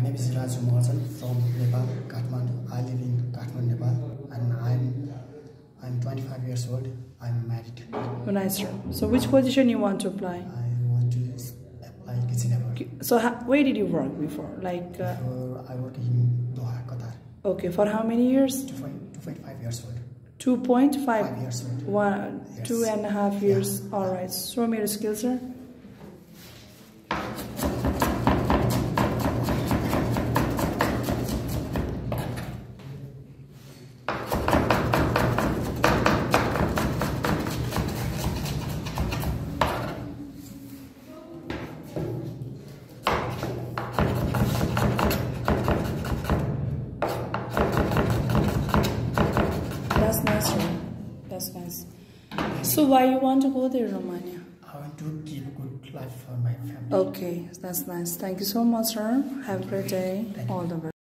name is Raju Maharjan from Nepal, Kathmandu. I live in Kathmandu, Nepal, and I'm 25 years old. I'm married. Oh, nice, sir. So which position you want to apply? I want to apply kitchen work. So where did you work before? Like before I work in Doha, Qatar. Okay, for how many years? 2.5 years old. 2.5 5 years old. Yes. 2.5 years. Yeah. All right. Show me your skills, sir. That's nice, sir. That's nice. So why you want to go there, Romania? I want to give a good life for my family. Okay, that's nice. Thank you so much, sir. Have a great day. All the best.